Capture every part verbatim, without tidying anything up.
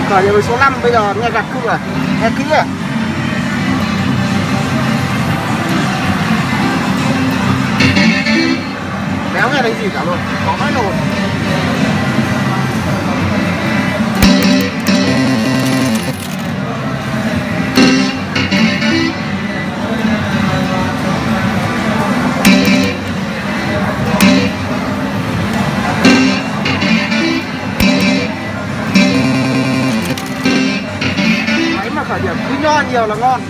Khởi điểm với số năm bây giờ nghe gạt cự à, nghe kỹ à. Đéo nghe thấy gì cả luôn, có mấy nồi. Máy mà khởi điểm cứ nho nhiều là ngon.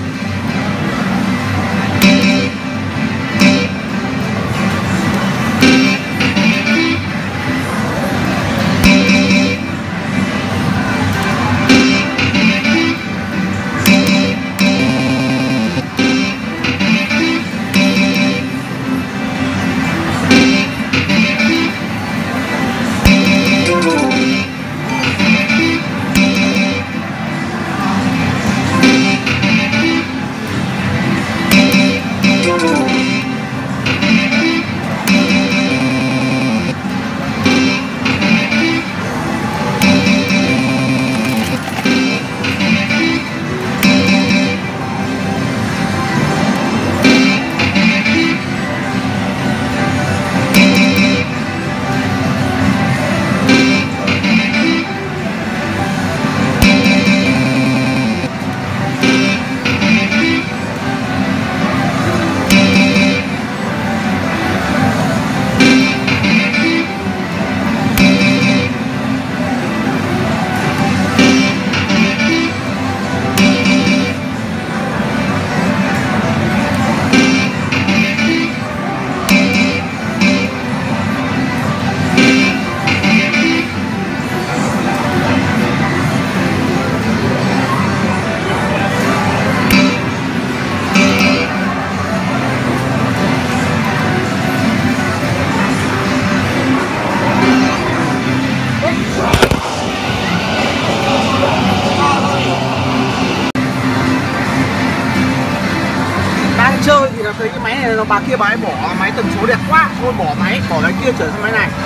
Chơi thì là thấy cái máy này nó bà kia bà ấy bỏ máy tần số đẹp quá, thôi bỏ máy, bỏ cái kia chuyển sang máy này.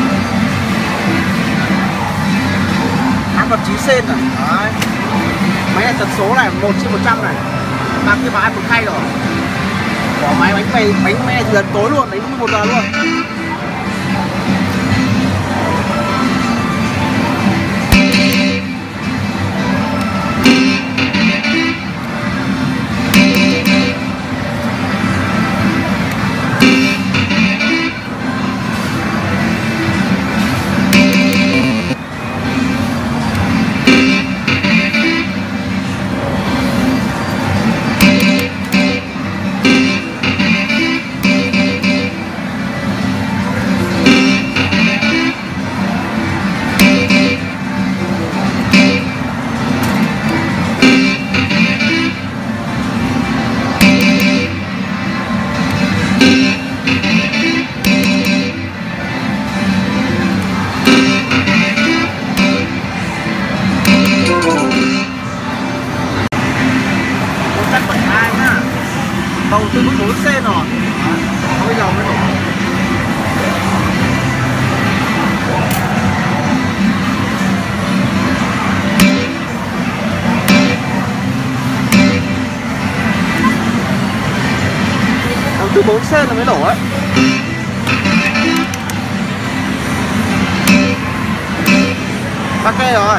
Áp vật trí sen rồi. Đấy. Máy này tần số này một trên một trăm này. Bà kia bà ấy muốn thay rồi. Bỏ máy bánh mì, bánh me thì gần tối luôn, đánh một giờ luôn. Đầu từ mức bốn sen rồi. Bây giờ mới đổ. Đầu từ bốn sen là mới đổ ấy. Ok rồi.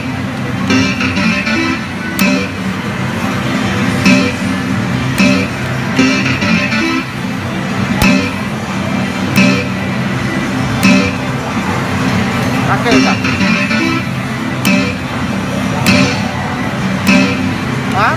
Ok cả. Đó.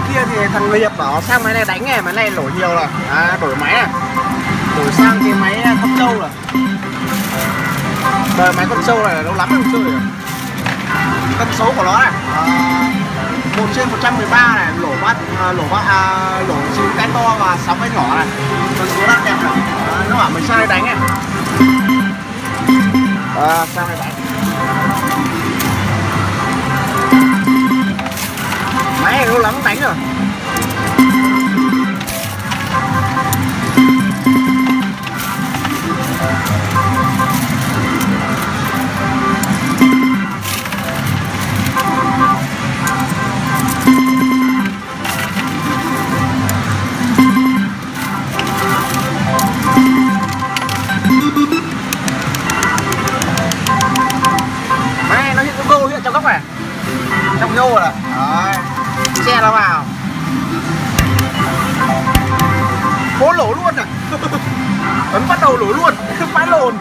kia thì thằng người Nhật bảo sang máy này đánh này, máy này nổ nhiều rồi. À, đổi máy này, đổi sang cái máy con trâu rồi. Đời máy con trâu này lâu lắm không chơi rồi. Cân số của nó này à, một trên một trăm mười ba này, lỗ bát à, lỗ bát à, lỗ chín cái to và sáu cái nhỏ này, cân số rất đẹp này. À, nó bảo mình sang đây đánh này. À, sang đây đánh. Máy này lâu lắm đánh rồi. Máy này nó hiện logo hiện trong góc này, trong nhô rồi. Đấy, xe nó vào cố lỗ luôn này. Ấn bắt đầu lỗ luôn, phải lồn,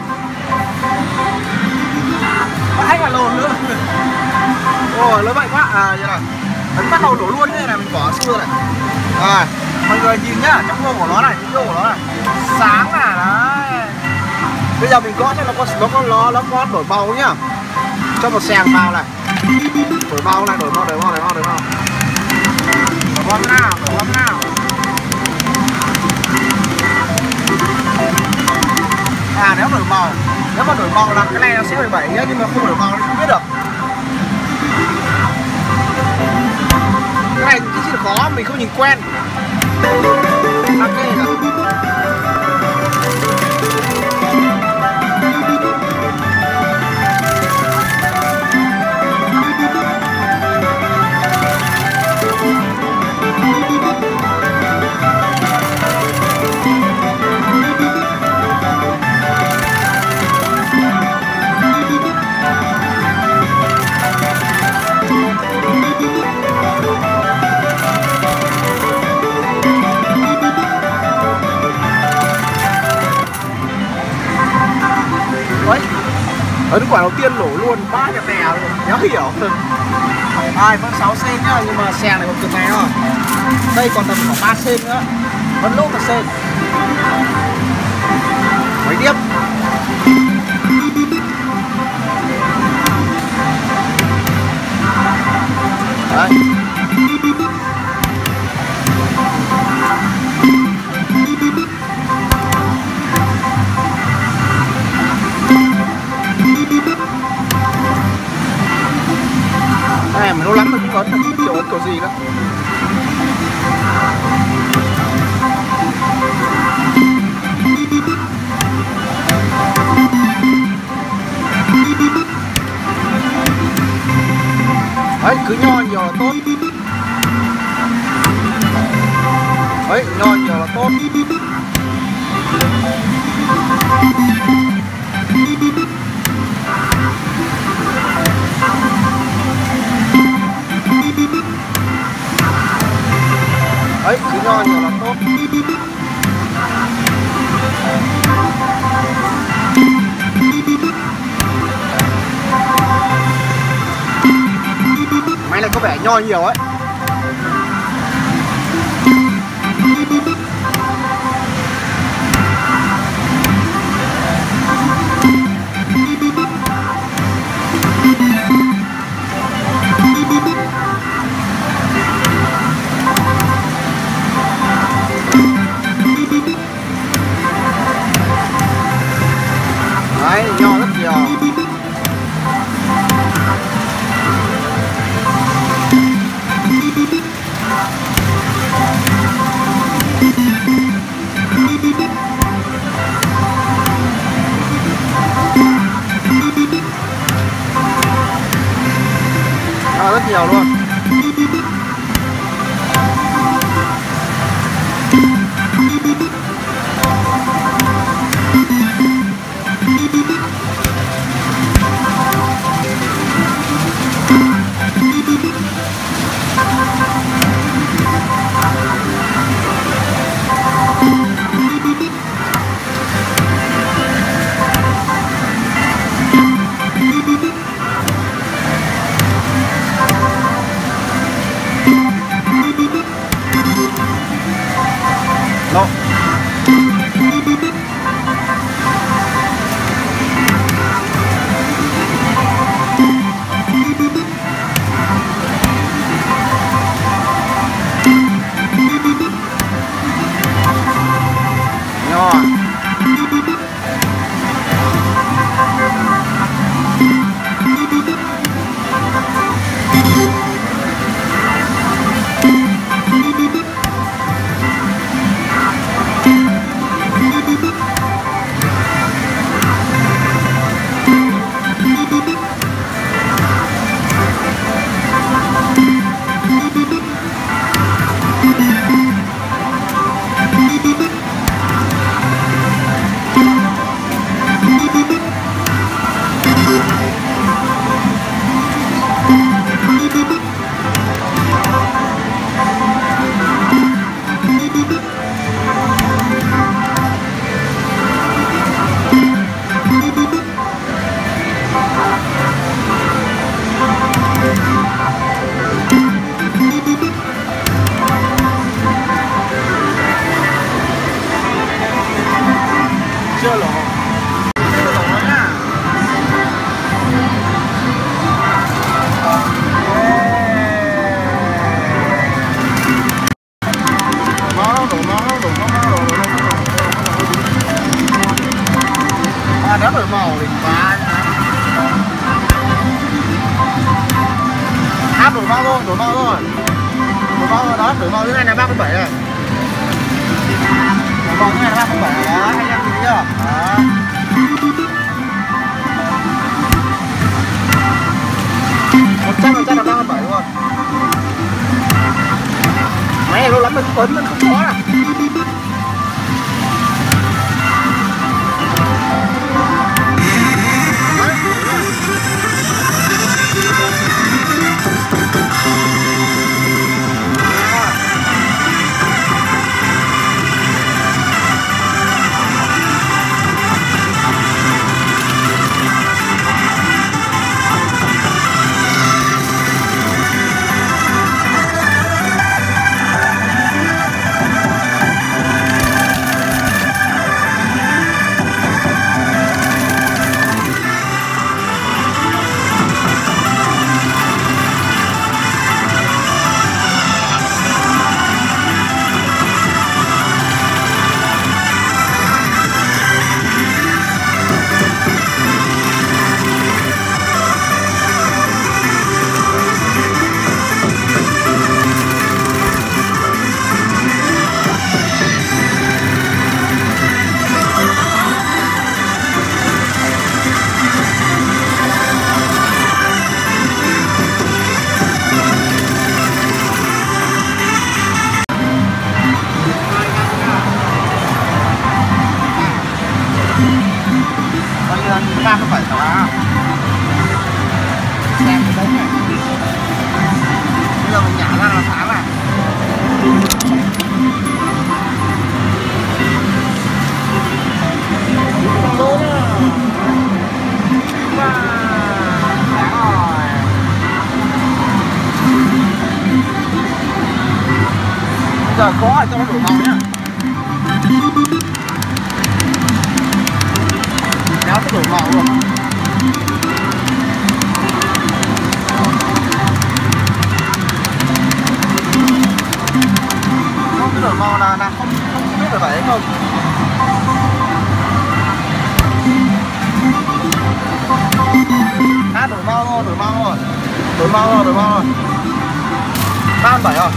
phải cả lồn nữa. Ôi nó vậy quá à, vậy là ấn bắt đầu lỗ luôn như này, mình bỏ xưa này. À, mọi người nhìn nhá, trong gương của nó này, trong gương của nó này sáng này đấy. Bây giờ mình gõ cho nó có nó có nó, nó có đổi màu nhá, cho một xèng vào này, đổi màu này, đổi màu, đổi màu, đổi màu, đổi màu, đổi màu nào, đổi màu nào. À, nếu đổi màu, nếu mà đổi màu là cái này nó sẽ mười bảy nhá, nhưng mà không đổi màu thì không biết được. Cái này cái gì khó mình không nhìn quen. Ok rồi. Ấn quả đầu tiên nổ luôn, ba nhập đè luôn, đéo hiểu. Ai vẫn sáu sen nhá, nhưng mà xe này còn cực này thôi. Đây còn tầm khoảng ba sen nữa, vẫn lốt một sen. Mấy tiếp. Đấy. Này mà lâu lắm rồi cũng ấn được, không biết kiểu ấn kiểu gì nữa. Đấy, cứ nho nhiều là tốt. Đấy, nho nhiều là tốt. Đấy, cứ nho nhiều là tốt. Máy này có vẻ nho nhiều ấy. Đấy, nho rất nhiều. Nho rất nhiều luôn. Đó. Chưa lỗ. Chưa lỗ nhá. Máu đổ máu đổ máu đổ đổ à, đã đổi màu đỉnh quá. Áp đổi màu luôn, đổi màu rồi. Đổi màu rồi đó, đổi màu như này là ba mươi bảy này. Đổi màu như này là ba mươi bảy đó, anh em nhìn thấy chưa? Đó. một trăm phần trăm là ba mươi bảy luôn. Máy này lâu lắm mình tuấn nó không có à. ba mươi bảy đó. Xem cái đấy này. Bây giờ mình nhả ra là sáng này. Đúng rồi. Và sáng rồi. Bây giờ có ở cho nó đủ màu nhá. Đéo có đủ màu luôn. Không có đủ màu là, là không, không biết là phải hay không. À, đổi màu rồi, đổi màu rồi. Đổi màu rồi, đổi màu rồi. ba mươi bảy rồi.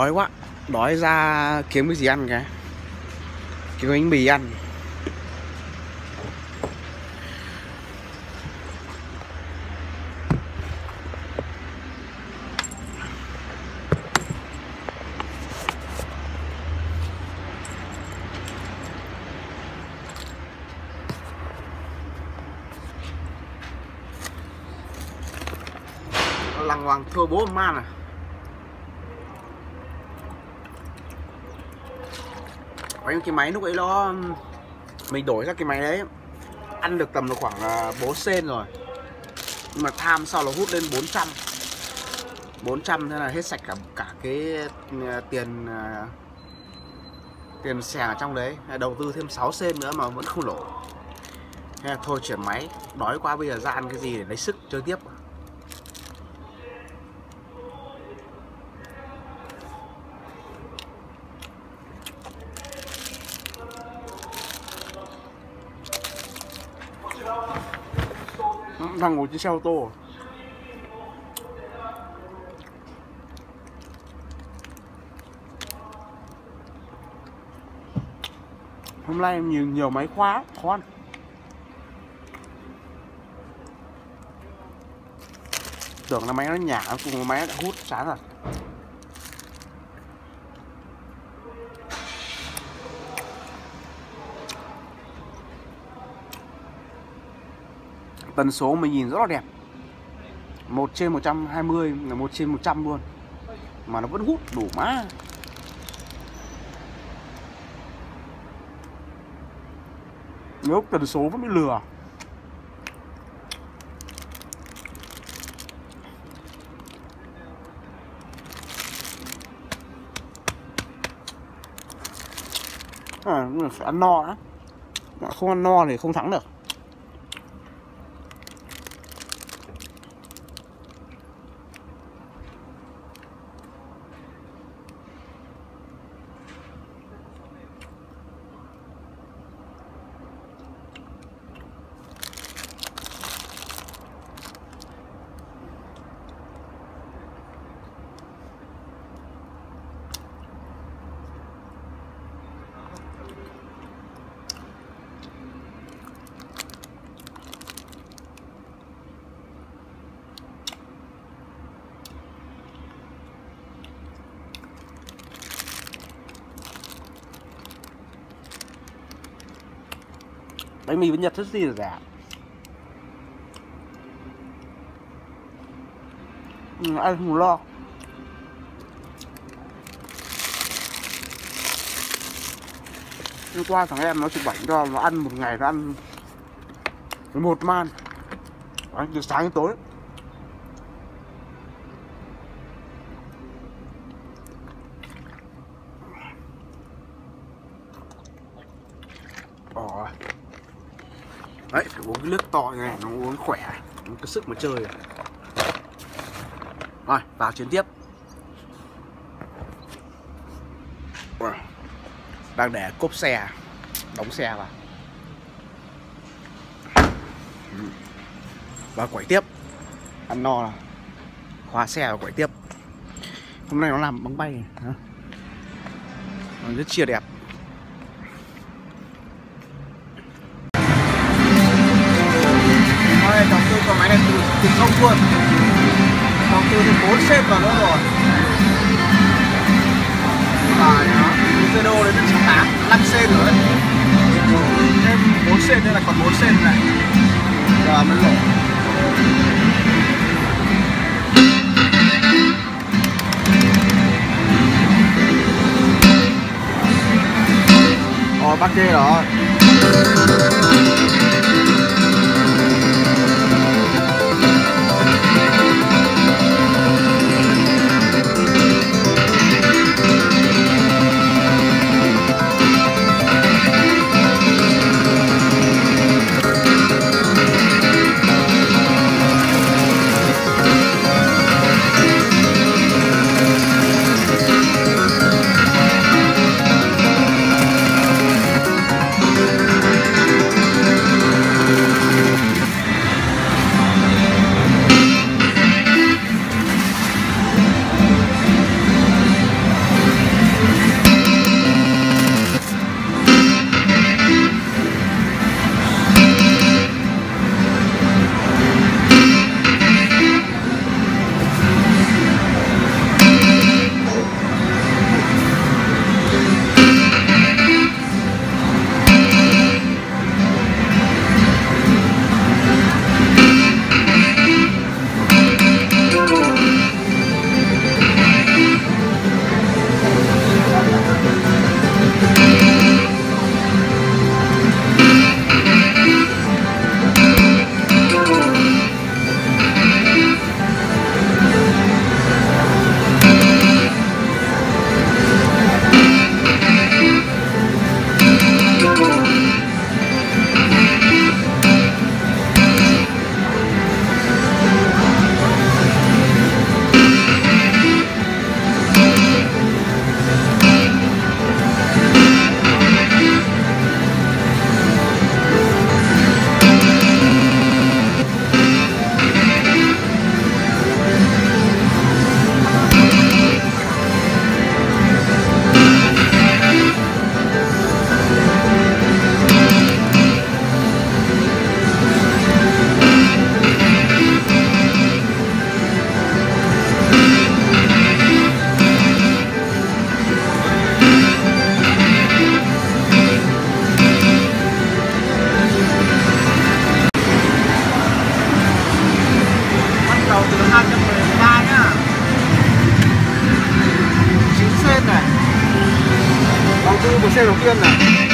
đói quá, đói ra kiếm cái gì ăn cái, kiếm bánh mì ăn. Lằng hoàng thua bố man à. Cái máy lúc ấy nó mình đổi ra cái máy đấy ăn được tầm được khoảng bốn sen rồi, nhưng mà tham sau là hút lên bốn trăm bốn trăm, thế là hết sạch cả cả cái tiền tiền xè ở trong đấy, đầu tư thêm sáu sen nữa mà vẫn không lỗ. Thế là thôi chuyển máy, đói quá bây giờ ra ăn cái gì để lấy sức chơi tiếp. Đang ngồi trên xe ô tô. Hôm nay em nhiều nhiều máy khóa khó ăn. Tưởng là máy nó nhả cùng máy đã hút chán rồi. Tần số mình nhìn rất là đẹp, một trên một trăm hai mươi là một trên một trăm luôn, mà nó vẫn hút đủ má. Nếu tần số vẫn bị lừa. À, phải ăn no á, không ăn no thì không thắng được. Bánh mì bên Nhật rất gì là rẻ. Ừ, ăn không lo. Hôm qua thằng em nó chụp ảnh cho nó ăn một ngày nó ăn một man, ăn từ sáng đến tối. Ồ. Đấy, phải uống cái nước to này, nó uống khỏe, nó có sức mà chơi. Rồi, vào chuyến tiếp. Đang để cốp xe, đóng xe vào. Và quẩy tiếp. Ăn no là khóa xe và quẩy tiếp. Hôm nay nó làm bóng bay, nó rất chia đẹp. Đầu tư con máy này từ, từ không luôn, đầu tư đến bốn sen vào nữa rồi. Và nó từ đô đến sáu tám, năm sen rồi. Thêm bốn sen nên là còn bốn sen này. Giờ mới lỗ. Ồ, bác kia rồi. viên này.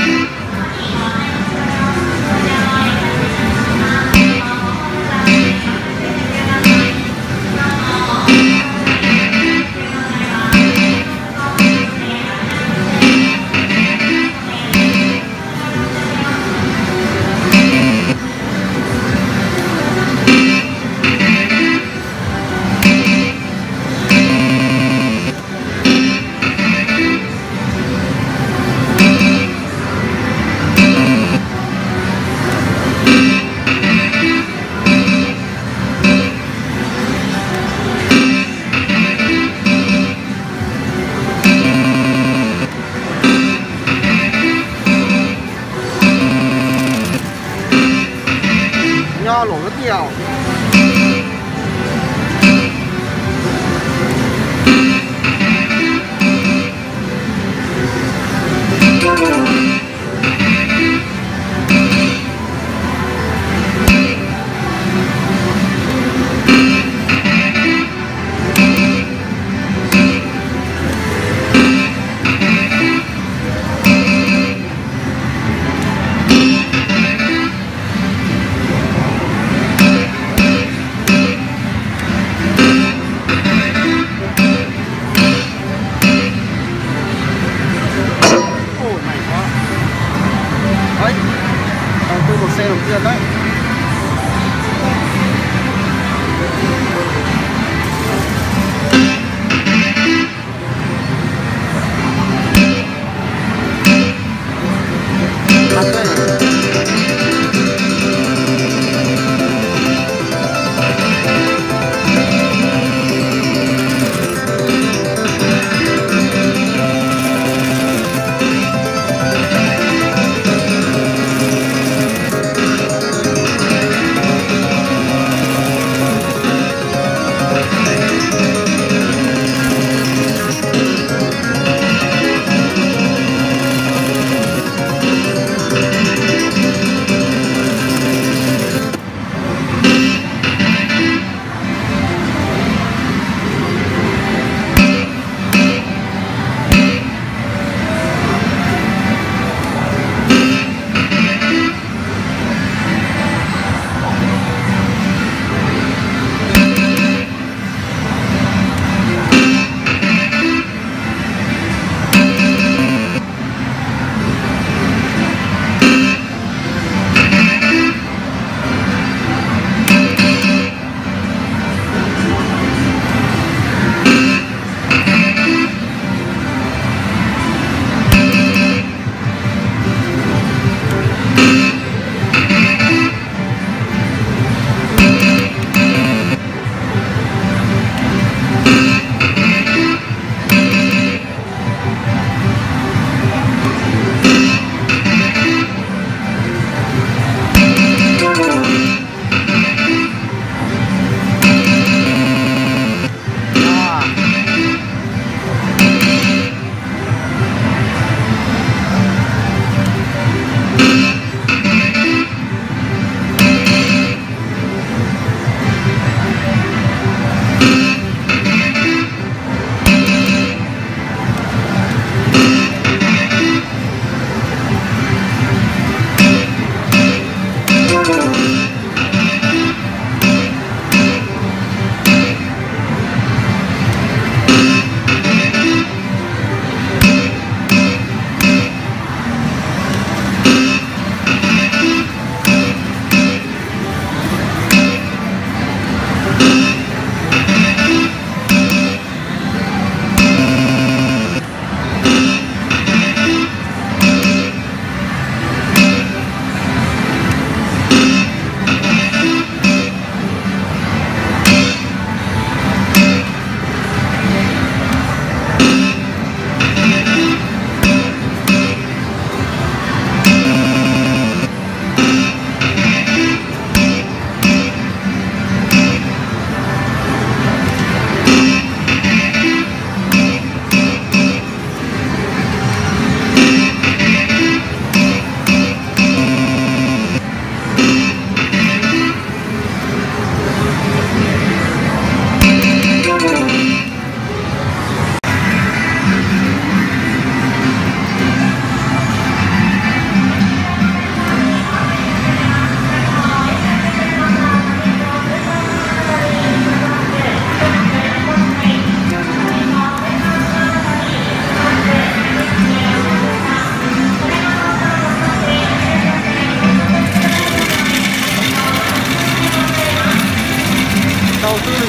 Nho lổ rất nhiều. Xe đầu tiên đấy. Thank you.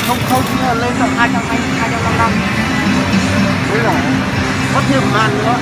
không không lên tận hai trăm hai hai trăm năm mươi lăm. Đấy là mất thêm một ngàn nữa.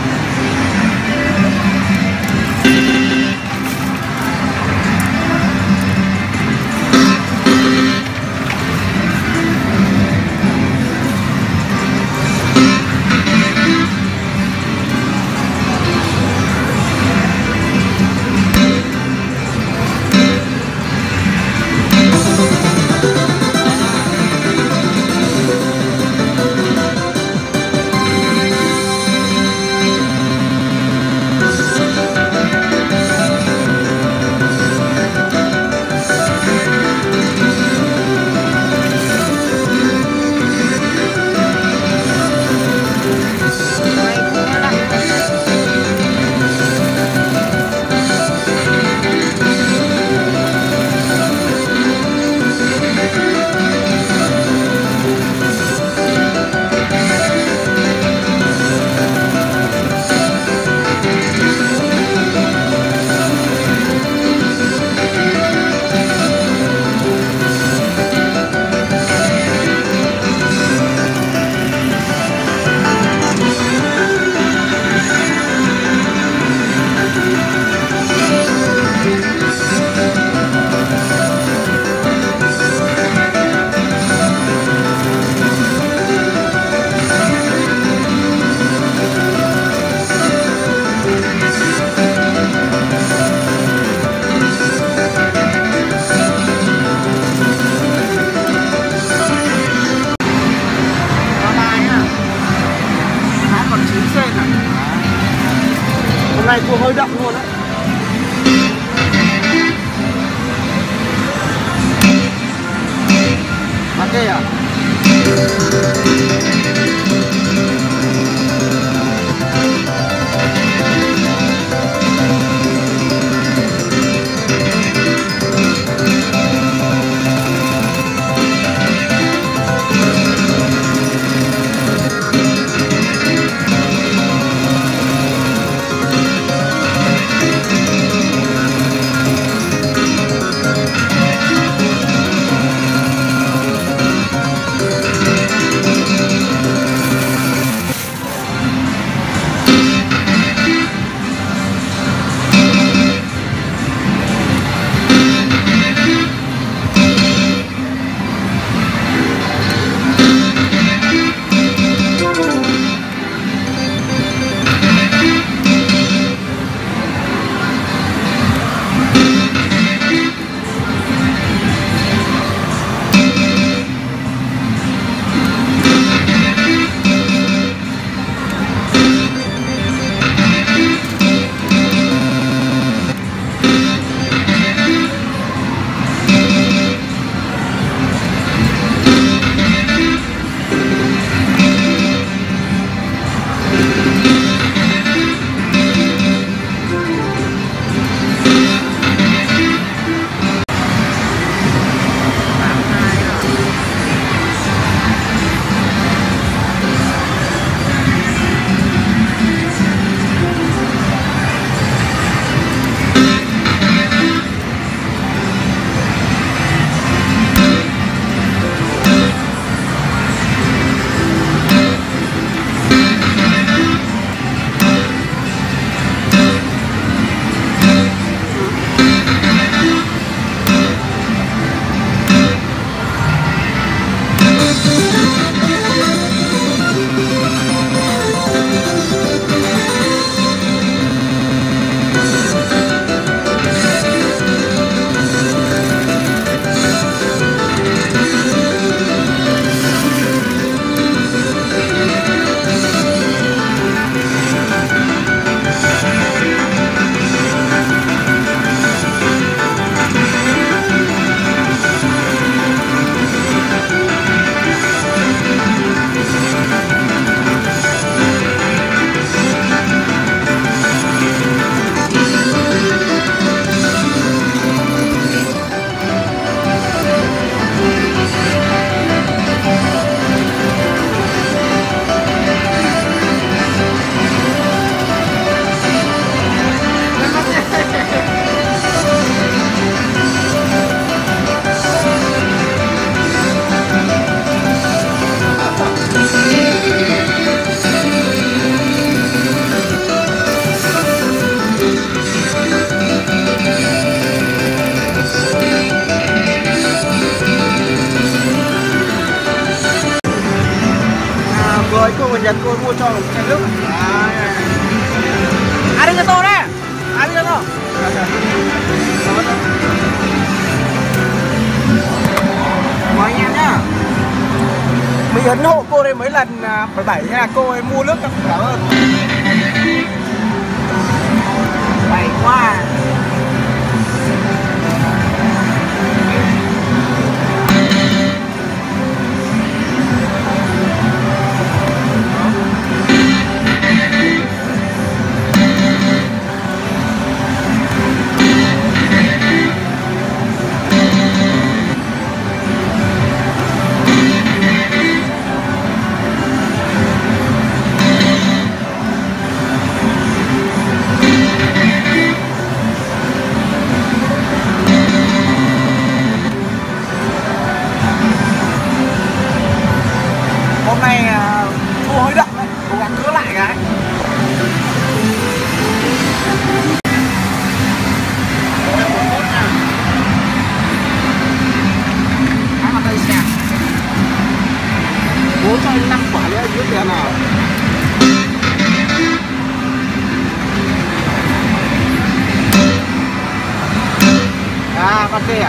cô người Nhật cô mua cho một chai nước. Arigato đấy. Arigato. Mời anh em nhá. Mình ấn hộ cô đây mấy lần bảy bảy nha, cô ấy mua nước cảm ơn. Bảy quá. Hôm nay thua hơi đậm đấy, cố gắng cứa lại cái. Cái mặt đây xem. Bố cho anh năm quả nữa dưới tiền nào. À, con kia à?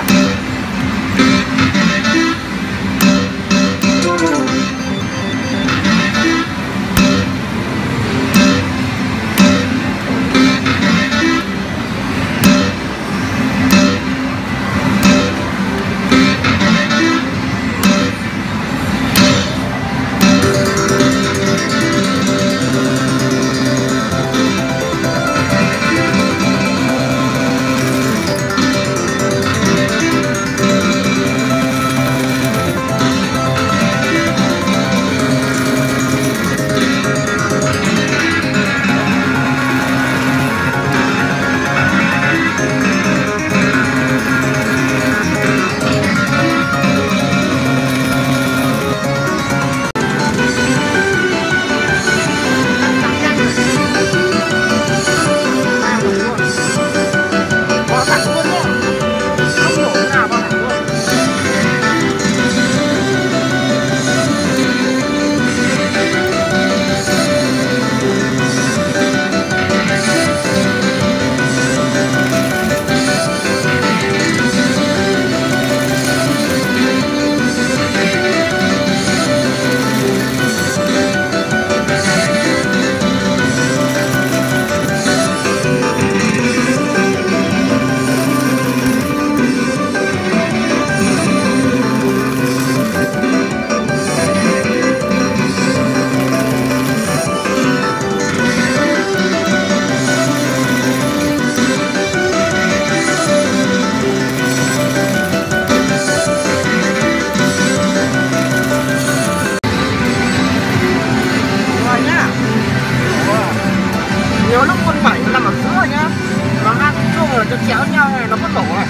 Nhiều lúc con bảy nó nằm ở giữa nhá, nó ăn chung là cho chéo nhau này nó có đổ này.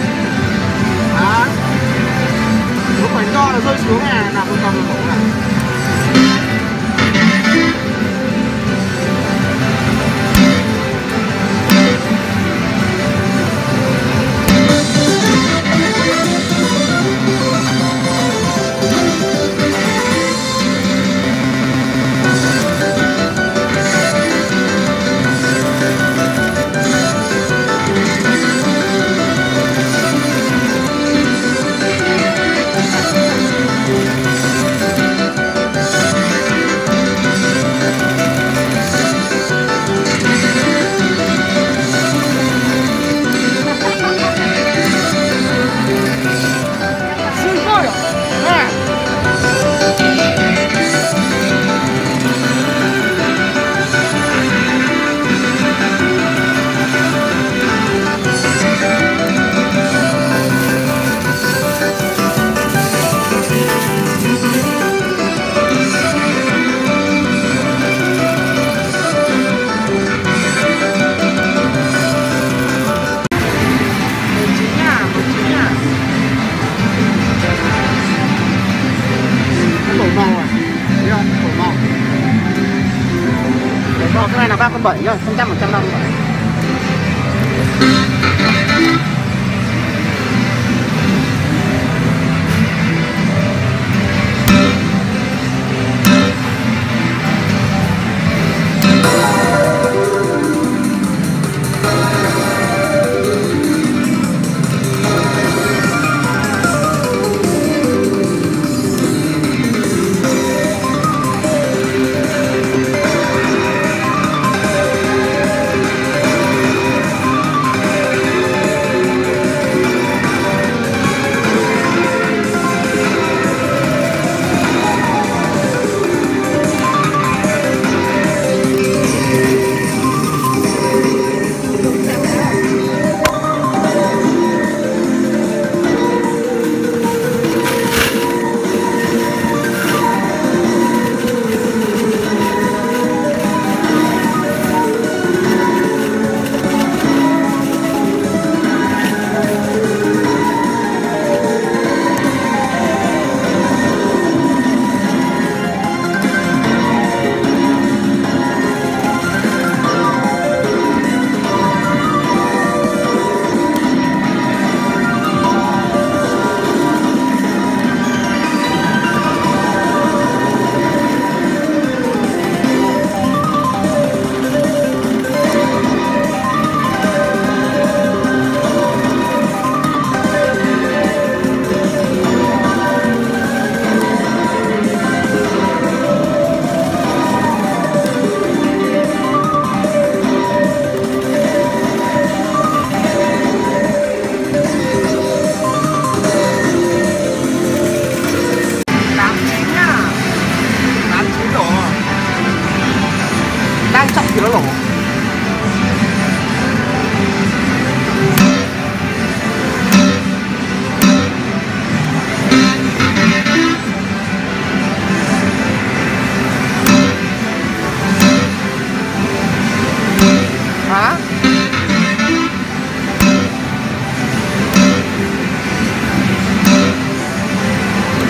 Đó, lúc phải to nó rơi xuống này là con tầm đổ này. Cái này là ba con bảy nhá, không trăm một trăm năm mươi bảy.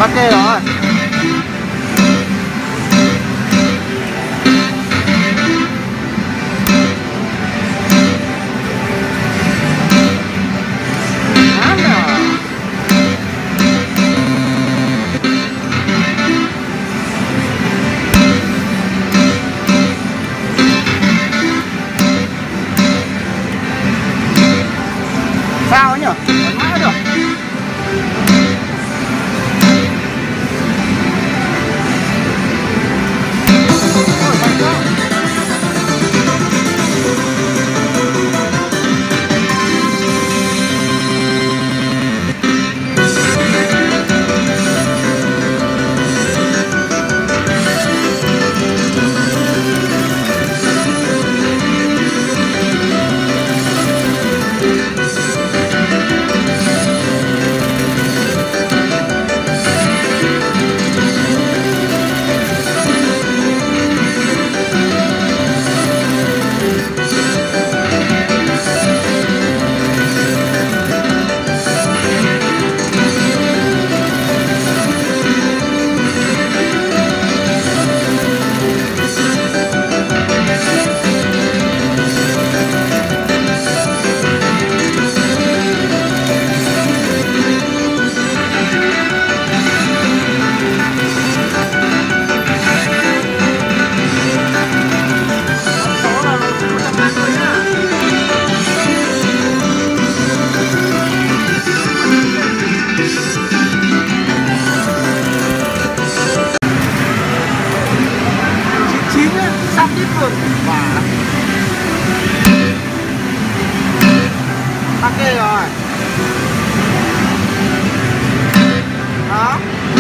Ok rồi. Sao ấy nhỉ? Vẫn mãi được. Ok rồi. Đó.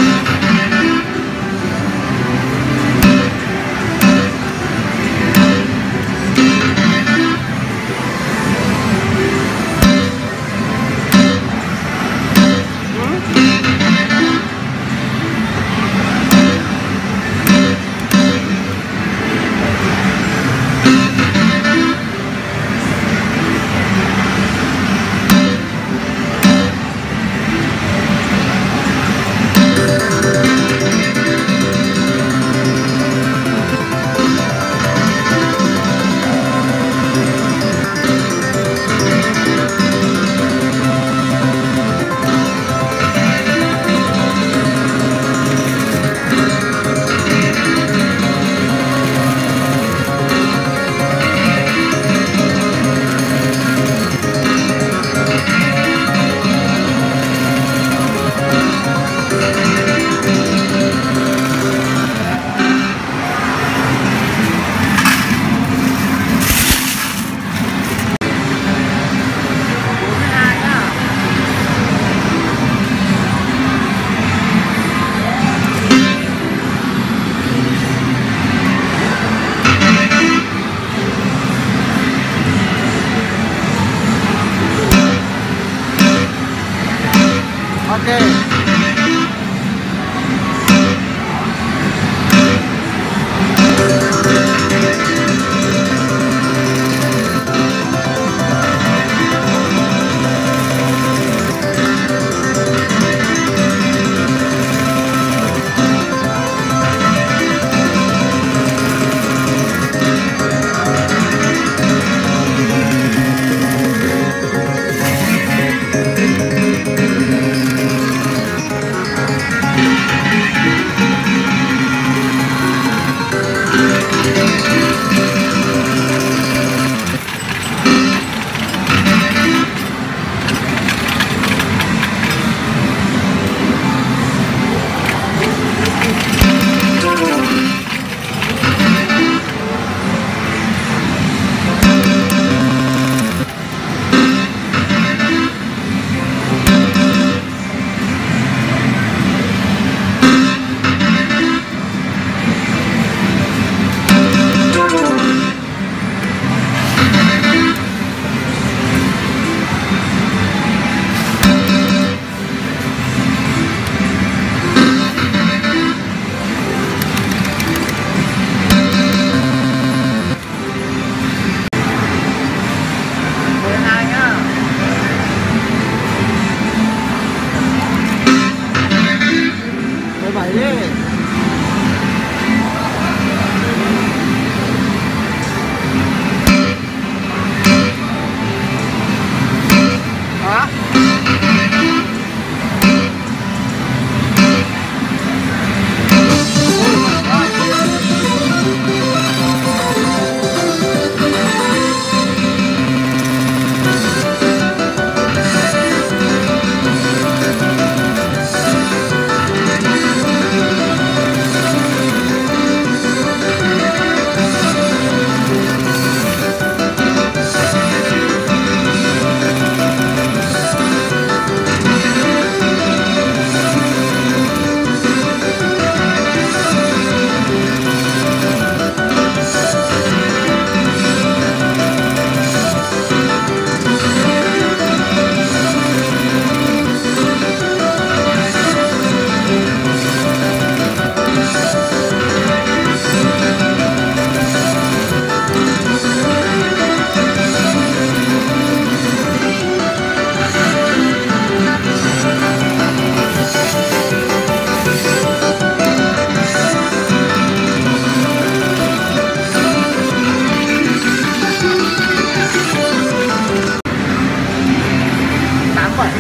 Ok.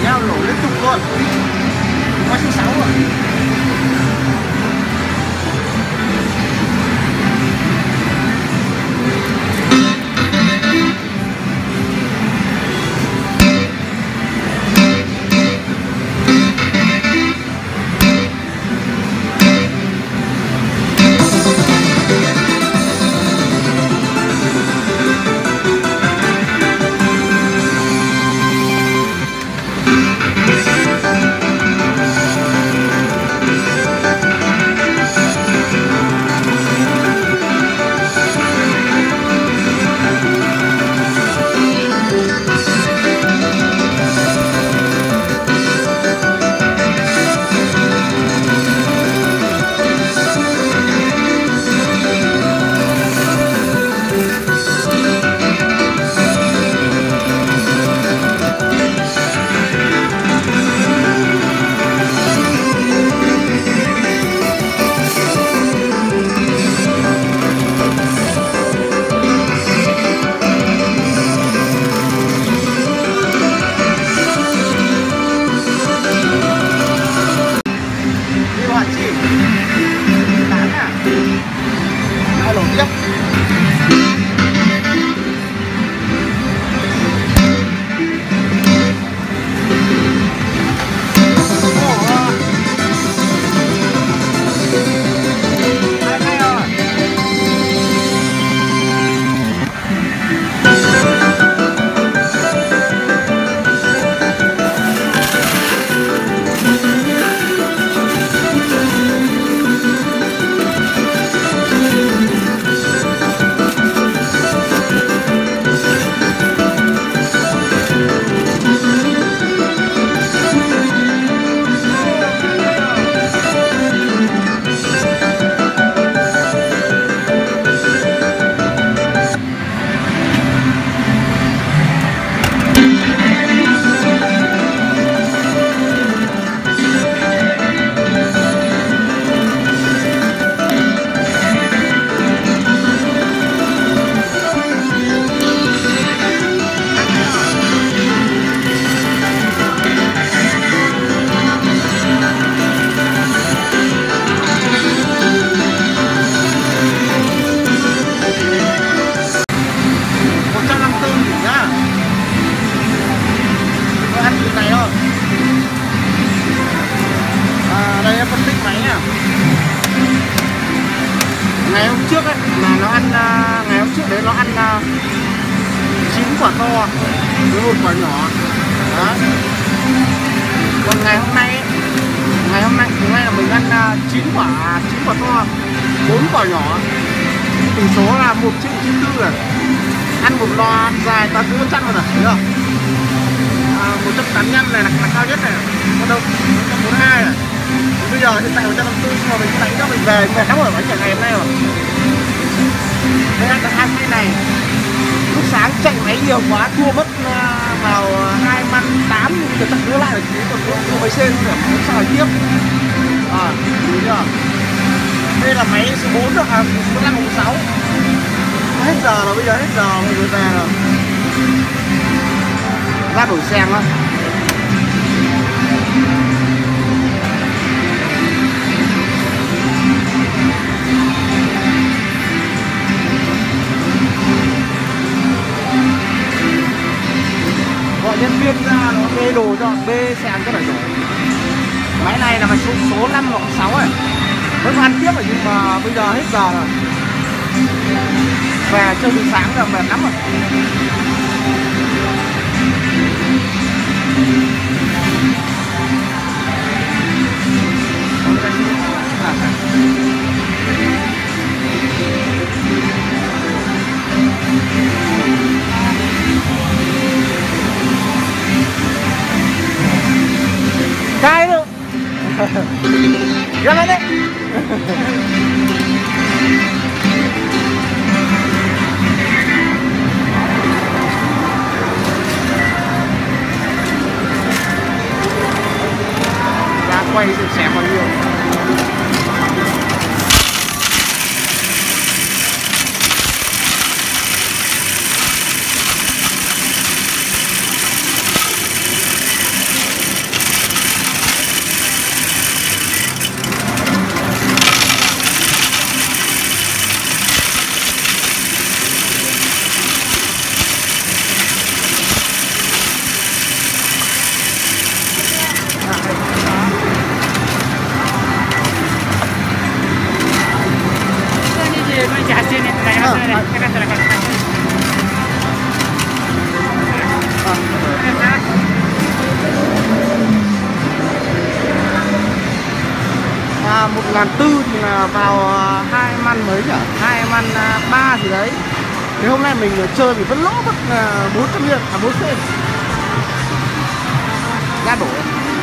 nhá, nổ liên tục luôn. Qua số sáu rồi. Ngày hôm trước ấy, là nó ăn ngày hôm trước đấy nó ăn chín quả to với một quả nhỏ. Đó. Còn ngày hôm nay ấy, ngày hôm nay hôm nay là mình ăn chín quả chín quả to, bốn quả nhỏ. Tỷ số là một triệu chín tư rồi. Ăn một lò dài ta cứ chăn rồi, thấy không? À, một trăm tám mươi lăm này là, là cao nhất này, còn đâu một trăm bốn mươi hai này. Bây giờ hiện tại một trăm năm mươi tư nhưng mà mình đánh cho mình về mệt lắm rồi, bánh cả ngày hôm nay rồi. Đây ăn được hai cái này. Lúc sáng chạy máy nhiều quá thua mất vào hai man tám, nhưng giờ tận đưa lại được chỉ còn thua mấy sen nữa, muốn sao tiếp. À, đúng chưa? Đây là máy số bốn rồi, à, số năm số sáu. Hết giờ rồi, bây giờ hết giờ rồi, rồi về rồi. Ra đổi xe đó. Gọi nhân viên ra nó bê đồ cho, bê xe ăn cái này rồi. Máy này là máy số, số năm hoặc sáu ấy. Vẫn ăn tiếp rồi nhưng mà bây giờ hết giờ rồi. Về chơi từ sáng rồi, mệt lắm rồi. Cay luôn. Ra lên đấy. Ra quay được xẻ bao nhiêu. một ngàn tư thì là vào hai man mấy nhỉ, hai man ba gì đấy. Thế hôm nay mình chơi thì vẫn lỗ mất bốn trăm yên, à bốn sen. Ra đổ.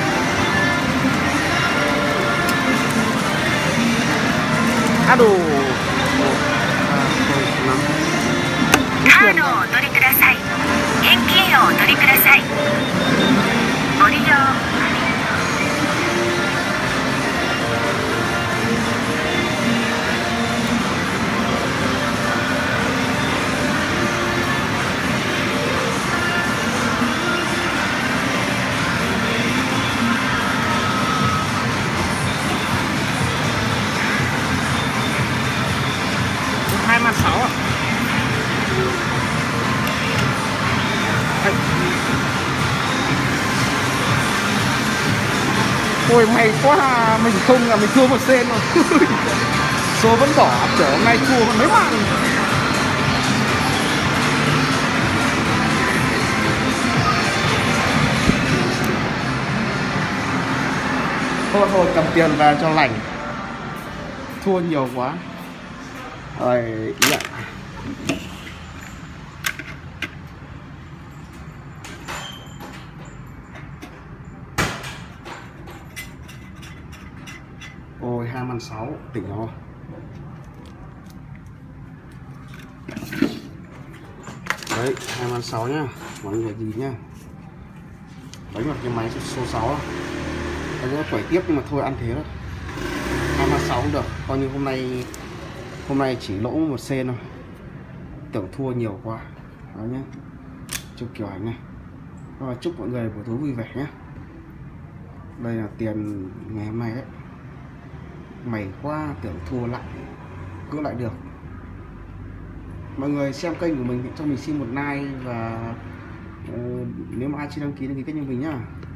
Á đồ. Card をお取りください。現金をお取りください。ご利用 hai man sáu ạ. Ôi may quá, mình không là mình thua một sen rồi. Số vẫn đỏ, kiểu hôm nay thua còn mấy bạn. Thôi thôi cầm tiền về cho lành. Thua nhiều quá. Rồi, ý ạ. Ôi hai man sáu tỉnh rồi. Đấy hai man sáu nhá, mọi người gì nhá. Đánh vào cái máy số sáu. Đánh nó quẩy tiếp nhưng mà thôi ăn thế đó. Hai man sáu cũng được, coi như hôm nay hôm nay chỉ lỗ một sen thôi. Tưởng thua nhiều quá. Đó nhá. Chụp kiểu ảnh này. Rồi chúc mọi người buổi tối vui vẻ nhé. Đây là tiền ngày hôm nay đấy. Mày quá, tưởng thua lại cưỡng lại được. Mọi người xem kênh của mình thì cho mình xin một like. Và uh, nếu mà ai chưa đăng ký đăng ký kênh của mình nhá.